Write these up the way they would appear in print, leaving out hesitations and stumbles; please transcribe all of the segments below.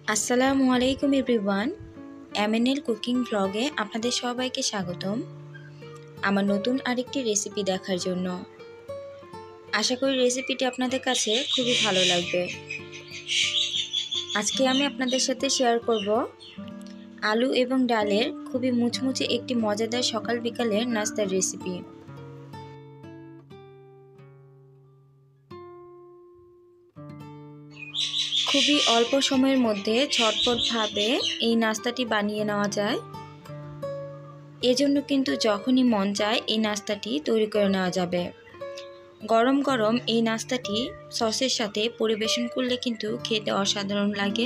আসসালামু আলাইকুম everyone. এমএনএল cooking ব্লগে আপনাদের সবাইকে স্বাগতম আমার নতুন আরেকটি রেসিপি দেখার জন্য। আশা করি রেসিপিটি আপনাদের কাছে খুবই ভালো লাগবে। আজকে আমি আপনাদের সাথে শেয়ার করব আলু এবং ডালের খুবই মুচমুচে একটি মজাদার সকাল বিকালের নাস্তার রেসিপি। খুবই অল্প সময়ের মধ্যে ঝটপটভাবে এই নাস্তাটি বানিয়ে নেওয়া যায়। এজন্য কিন্তু যখনই মন চায় এই নাস্তাটি তৈরি করে নেওয়া যাবে। গরম গরম এই নাস্তাটি সসের সাথে পরিবেশন করলে কিন্তু খেতে অসাধারণ লাগে।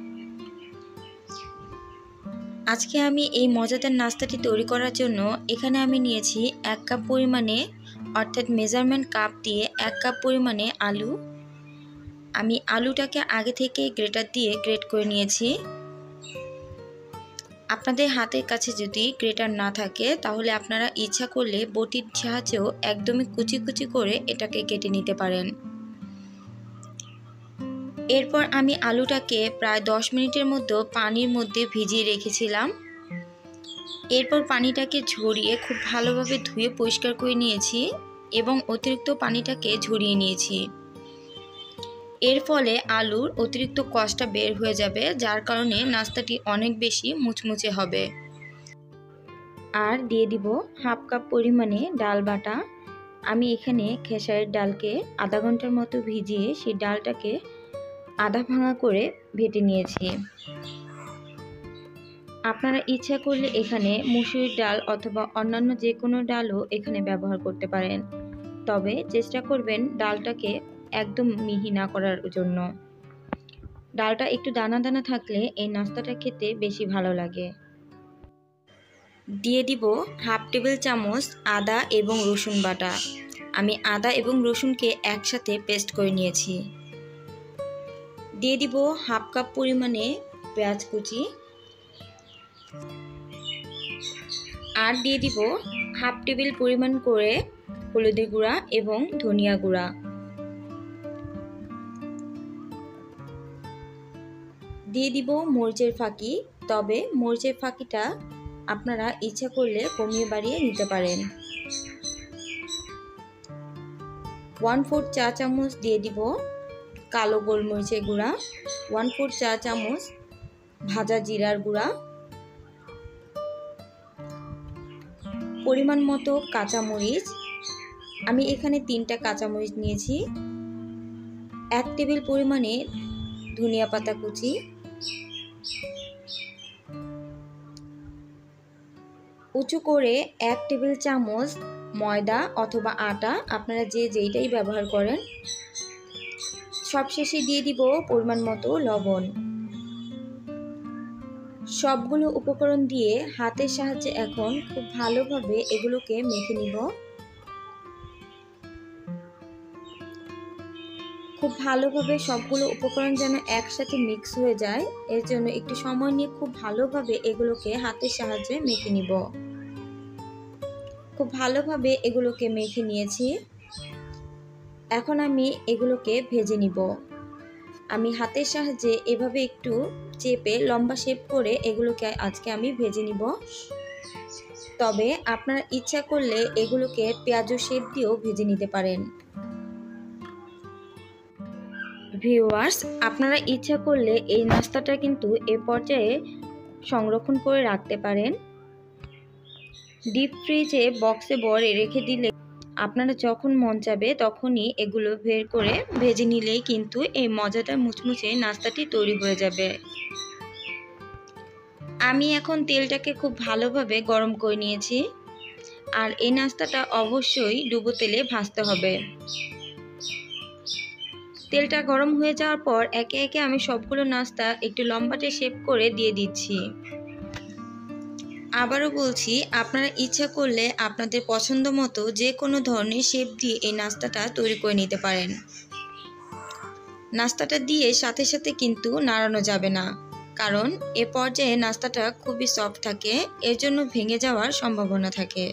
আজকে আমি এই মজাদার নাস্তাটি তৈরি করার জন্য এখানে আমি নিয়েছি 1 কাপ পরিমাণে, অর্থাৎ মেজারমেন্ট কাপ দিয়ে 1 কাপ পরিমাণে আলু। আমি আলুটাকে আগে থেকে গ্রেটার দিয়ে গ্রেট করে নিয়েছি। আপনাদের হাতের কাছে যদি গ্রেটার না থাকে তাহলে আপনারা ইচ্ছা করলে বটির সাহায্যেও একদমই কুচি কুচি করে এটাকে কেটে নিতে পারেন। এরপর আমি আলুটাকে প্রায় 10 মিনিটের মতো পানির মধ্যে ভিজিয়ে রেখেছিলাম। এরপর পানিটাকে ঝরিয়ে খুব ভালোভাবে ধুয়ে পরিষ্কার করে নিয়েছি এবং অতিরিক্ত পানিটাকে ঝরিয়ে নিয়েছি। এর ফলে আলুর অতিরিক্ত কষটা বের হয়ে যাবে, যার কারণে নাস্তাটি অনেক বেশি মুচমুচে হবে। আর দিয়ে দিব 1/2 কাপ পরিমাণে ডাল বাটা। আমি এখানে খেসারির ডালকে আধা ঘন্টার মতো ভিজিয়ে সেই ডালটাকে আধা ভাঙা করে ভেটে নিয়েছি। আপনারা ইচ্ছা করলে এখানে মসুরির ডাল অথবা অন্যান্য যে কোনো ডালও এখানে ব্যবহার করতে পারেন, তবে চেষ্টা করবেন ডালটাকে একদম মিহি না করার জন্য। ডালটা একটু দানা দানা থাকলে এই নাস্তাটা খেতে বেশি ভালো লাগে। দিয়ে দিব 1/2 টেবিল চামচ আদা এবং রসুন বাটা। আমি আদা এবং রসুনকে একসাথে পেস্ট করে নিয়েছি। দিয়ে দিব 1/2 কাপ পরিমাণে পেঁয়াজ কুচি। আর দিয়ে দিব 1/2 টেবিল পরিমাণ করে হলুদের গুঁড়া এবং ধনিয়া গুঁড়া। দিয়ে দিব মরিচের ফাঁকি, তবে মরিচের ফাঁকিটা আপনারা ইচ্ছা করলে কমিয়ে বাড়িয়ে নিতে পারেন। 1/4 চা চামচ দিয়ে দিব কালো গোলমরিচের গুঁড়া, 1/4 চা চামচ ভাজা জিরার গুঁড়া, পরিমাণ মতো কাঁচামরিচ। আমি এখানে 3টা কাঁচামরিচ নিয়েছি। 1 টেবিল পরিমাণে ধনিয়া পাতা কুচি, উঁচু করে 1 টেবিল চামচ ময়দা অথবা আটা, আপনারা যে যেইটাই ব্যবহার করেন। সবশেষে দিয়ে দিব পরিমাণ মতো লবণ। সবগুলো উপকরণ দিয়ে হাতের সাহায্যে এখন খুব ভালোভাবে এগুলোকে মেখে নিব। খুব ভালোভাবে সবগুলো উপকরণ যেন একসাথে মিক্স হয়ে যায়, এর জন্য একটু সময় নিয়ে খুব ভালোভাবে এগুলোকে হাতের সাহায্যে মেখে নিব। খুব ভালোভাবে এগুলোকে মেখে নিয়েছি। এখন আমি এগুলোকে ভেজে নিব। আমি হাতের সাহায্যে এভাবে একটু চেপে লম্বা শেপ করে এগুলোকে আজকে আমি ভেজে নিব। তবে আপনারা ইচ্ছা করলে এগুলোকে পেঁয়াজু শেপ দিয়েও ভেজে নিতে পারেন। ভিউয়ার্স, আপনারা ইচ্ছা করলে এই নাস্তাটা কিন্তু এ পর্যায়ে সংরক্ষণ করে রাখতে পারেন। ডিপ ফ্রিজে বক্সে ভরে রেখে দিলে আপনারা যখন মন চাবে তখনই এগুলো বের করে ভেজে নিলেই কিন্তু এই মজাদার মুচমুচে নাস্তাটি তৈরি হয়ে যাবে। আমি এখন তেলটাকে খুব ভালোভাবে গরম করে নিয়েছি। আর এই নাস্তাটা অবশ্যই ডুবো তেলে ভাজতে হবে। তেলটা গরম হয়ে যাওয়ার পর একে একে আমি সবগুলো নাস্তা একটু লম্বাটে শেপ করে দিয়ে দিচ্ছি। আবারও বলছি, আপনারা ইচ্ছা করলে আপনাদের পছন্দ মতো যে কোনো ধরনের শেপ দিয়ে এই নাস্তাটা তৈরি করে নিতে পারেন। নাস্তাটা দিয়ে সাথে সাথে কিন্তু নাড়ানো যাবে না, কারণ এ পর্যায়ে নাস্তাটা খুবই সফট থাকে, এর জন্য ভেঙে যাওয়ার সম্ভাবনা থাকে।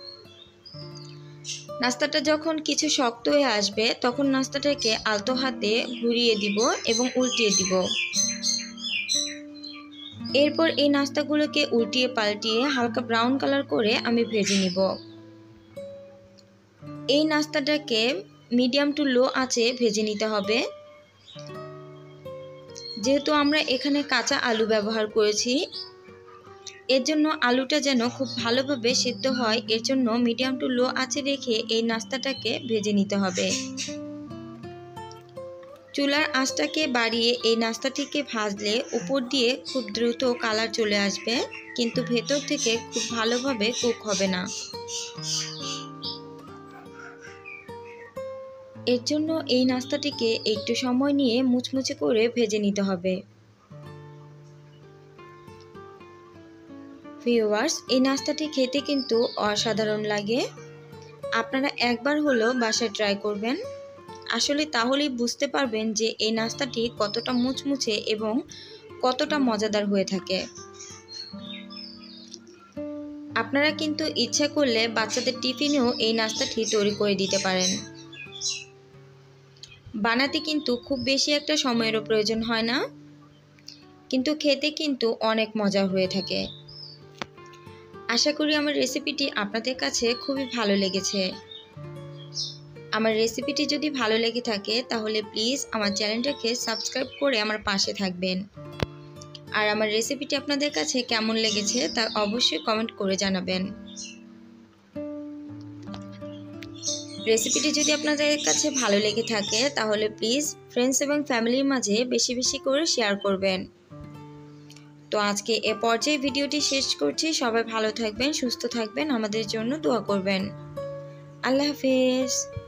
নাস্তাটা যখন কিছু শক্ত হয়ে আসবে তখন নাস্তাটাকে আলতো হাতে ঘুরিয়ে দিব এবং উল্টিয়ে দিব। এরপর এই নাস্তাগুলোকে উল্টিয়ে পাল্টিয়ে হালকা ব্রাউন কালার করে আমি ভেজে নিব। এই নাস্তাটাকে মিডিয়াম টু লো আঁচে ভেজে নিতে হবে। যেহেতু আমরা এখানে কাঁচা আলু ব্যবহার করেছি, এর জন্য আলুটা যেন খুব ভালোভাবে সিদ্ধ হয়, এর জন্য মিডিয়াম টু লো আঁচে রেখে এই নাস্তাটাকে ভেজে নিতে হবে। চুলার আঁচটাকে বাড়িয়ে এই নাস্তাটিকে ভাজলে উপর দিয়ে খুব দ্রুত কালার চলে আসবে, কিন্তু ভেতর থেকে খুব ভালোভাবে কুক হবে না। এর জন্য এই নাস্তাটিকে একটু সময় নিয়ে মুচমুচে করে ভেজে নিতে হবে। ভিউয়ার্স, এই নাস্তাটি খেতে কিন্তু অসাধারণ লাগে। আপনারা একবার হলেও বাসায় ট্রাই করবেন, আসলে তাহলেই বুঝতে পারবেন যে এই নাস্তাটি কতটা মুচমুচে এবং কতটা মজাদার হয়ে থাকে। আপনারা কিন্তু ইচ্ছা করলে বাচ্চাদের টিফিনেও এই নাস্তাটি তৈরি করে দিতে পারেন। বানাতে কিন্তু খুব বেশি একটা সময়েরও প্রয়োজন হয় না, কিন্তু খেতে কিন্তু অনেক মজা হয়ে থাকে। আশা করি আমার রেসিপিটি আপনাদের কাছে খুবই ভালো লেগেছে। আমার রেসিপিটি যদি ভালো লেগে থাকে তাহলে প্লিজ আমার চ্যানেলটাকে সাবস্ক্রাইব করে আমার পাশে থাকবেন। আর আমার রেসিপিটি আপনাদের কাছে কেমন লেগেছে তা অবশ্যই কমেন্ট করে জানাবেন। রেসিপিটি যদি আপনাদের কাছে ভালো লেগে থাকে তাহলে প্লিজ ফ্রেন্ডস এবং ফ্যামিলির মাঝে বেশি বেশি করে শেয়ার করবেন। তো আজকে এ পর্যায়ে ভিডিওটি শেষ করছি। সবাই ভালো থাকবেন, সুস্থ থাকবেন, আমাদের জন্য দোয়া করবেন। আল্লাহ হাফেজ।